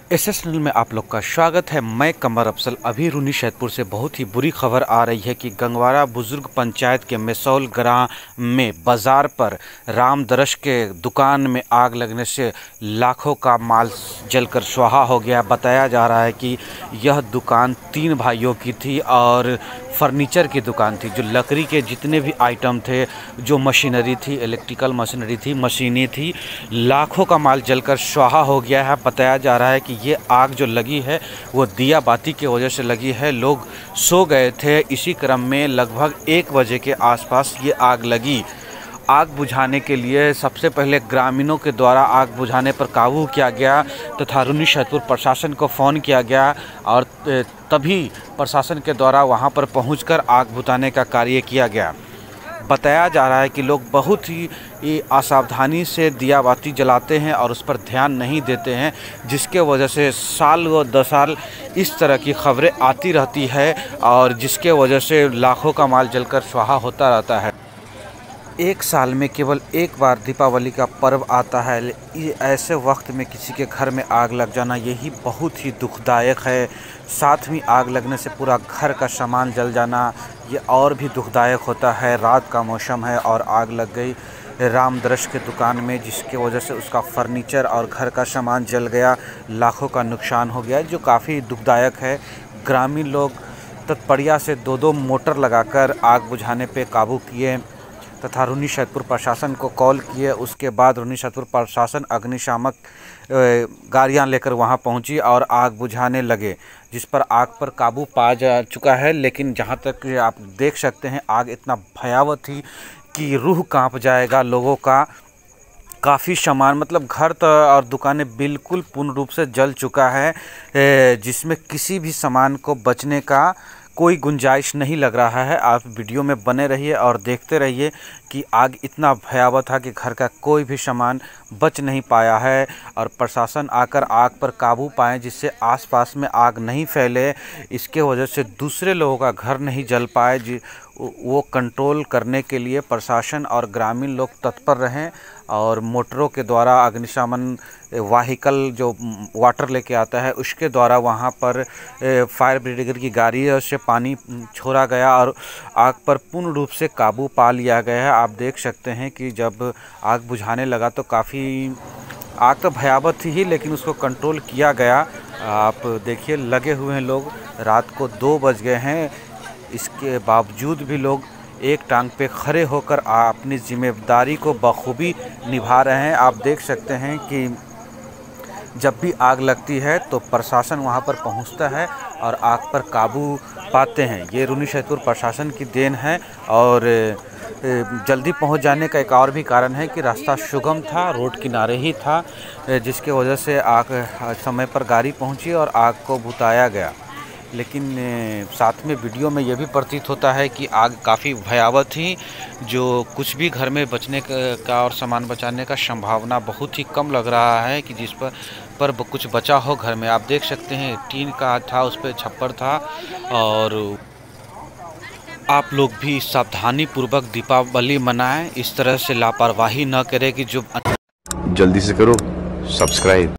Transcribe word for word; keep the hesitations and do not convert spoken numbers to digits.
S S channel में आप लोग का स्वागत है। मैं कमर अफसल। अभी रूनी सैदपुर से बहुत ही बुरी खबर आ रही है कि गंगवारा बुजुर्ग पंचायत के मेसौल ग्राम में बाजार पर राम दरश के दुकान में आग लगने से लाखों का माल जलकर स्वाहा हो गया। बताया जा रहा है कि यह दुकान तीन भाइयों की थी और फर्नीचर की दुकान थी। जो लकड़ी के जितने भी आइटम थे, जो मशीनरी थी, इलेक्ट्रिकल मशीनरी थी, मशीनें थी, लाखों का माल जलकर स्वाहा हो गया है। बताया जा रहा है कि ये आग जो लगी है वो दिया बाती की वजह से लगी है। लोग सो गए थे, इसी क्रम में लगभग एक बजे के आसपास ये आग लगी। आग बुझाने के लिए सबसे पहले ग्रामीणों के द्वारा आग बुझाने पर काबू किया गया तथा रूनी सैदपुर प्रशासन को फ़ोन किया गया और तभी प्रशासन के द्वारा वहां पर पहुंचकर आग बुझाने का कार्य किया गया। बताया जा रहा है कि लोग बहुत ही असावधानी से दिया बाती जलाते हैं और उस पर ध्यान नहीं देते हैं, जिसके वजह से साल व दस साल इस तरह की खबरें आती रहती है और जिसके वजह से लाखों का माल जलकर स्वाहा होता रहता है। एक साल में केवल एक बार दीपावली का पर्व आता है। ऐसे वक्त में किसी के घर में आग लग जाना यही बहुत ही दुखदायक है। साथ में आग लगने से पूरा घर का सामान जल जाना ये और भी दुखदायक होता है। रात का मौसम है और आग लग गई राम दरश के दुकान में, जिसके वजह से उसका फर्नीचर और घर का सामान जल गया। लाखों का नुकसान हो गया, जो काफ़ी दुखदायक है। ग्रामीण लोग तत्परता से दो दो मोटर लगाकर आग बुझाने पे काबू किए तथा रूनी सैदपुर प्रशासन को कॉल किए। उसके बाद रूनी सैदपुर प्रशासन अग्निशामक गाड़ियां लेकर वहां पहुंची और आग बुझाने लगे, जिस पर आग पर काबू पा जा चुका है। लेकिन जहां तक आप देख सकते हैं, आग इतना भयावह थी कि रूह कांप जाएगा लोगों का। काफ़ी सामान मतलब घर तो और दुकानें बिल्कुल पूर्ण रूप से जल चुका है, जिसमें किसी भी सामान को बचने का कोई गुंजाइश नहीं लग रहा है। आप वीडियो में बने रहिए और देखते रहिए कि आग इतना भयावह था कि घर का कोई भी सामान बच नहीं पाया है और प्रशासन आकर आग पर काबू पाए, जिससे आसपास में आग नहीं फैले। इसके वजह से दूसरे लोगों का घर नहीं जल पाए। जी वो कंट्रोल करने के लिए प्रशासन और ग्रामीण लोग तत्पर रहें और मोटरों के द्वारा अग्निशमन वाहिकल जो वाटर लेके आता है उसके द्वारा वहां पर फायर ब्रिगेड की गाड़ी से पानी छोड़ा गया और आग पर पूर्ण रूप से काबू पा लिया गया है। आप देख सकते हैं कि जब आग बुझाने लगा तो काफ़ी आग तो भयावह थी ही, लेकिन उसको कंट्रोल किया गया। आप देखिए लगे हुए हैं लोग। रात को दो बज गए हैं, इसके बावजूद भी लोग एक टांग पे खड़े होकर अपनी जिम्मेदारी को बखूबी निभा रहे हैं। आप देख सकते हैं कि जब भी आग लगती है तो प्रशासन वहां पर पहुंचता है और आग पर काबू पाते हैं। ये रूनी सैदपुर प्रशासन की देन है और जल्दी पहुंच जाने का एक और भी कारण है कि रास्ता सुगम था, रोड किनारे ही था, जिसके वजह से आग समय पर गाड़ी पहुंची और आग को बुताया गया। लेकिन साथ में वीडियो में यह भी प्रतीत होता है कि आग काफ़ी भयावह थी, जो कुछ भी घर में बचने का और सामान बचाने का संभावना बहुत ही कम लग रहा है कि जिस पर पर कुछ बचा हो घर में। आप देख सकते हैं टीन का था, उस पर छप्पर था। और आप लोग भी सावधानी पूर्वक दीपावली मनाएं, इस तरह से लापरवाही न करें कि जो जल्दी से करो सब्सक्राइब।